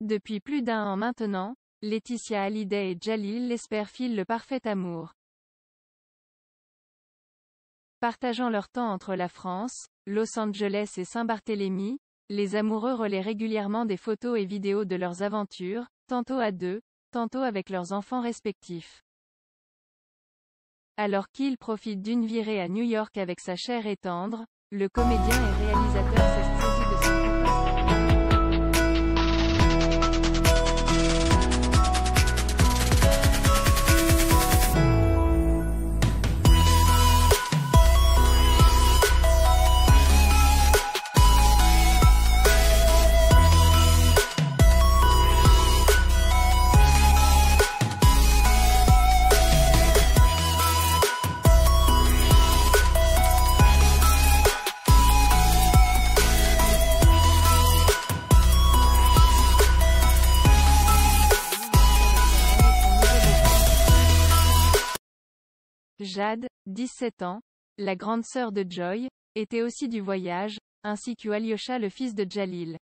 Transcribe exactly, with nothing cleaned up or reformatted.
Depuis plus d'un an maintenant, Laetitia Hallyday et Jalil l'espèrent filent le parfait amour. Partageant leur temps entre la France, Los Angeles et Saint-Barthélemy, les amoureux relaient régulièrement des photos et vidéos de leurs aventures, tantôt à deux, tantôt avec leurs enfants respectifs. Alors qu'il profite d'une virée à New York avec sa chère et tendre, le comédien et réalisateur s'est saisi de son contact. Jade, dix-sept ans, la grande sœur de Joy, était aussi du voyage, ainsi que Alyosha le fils de Jalil.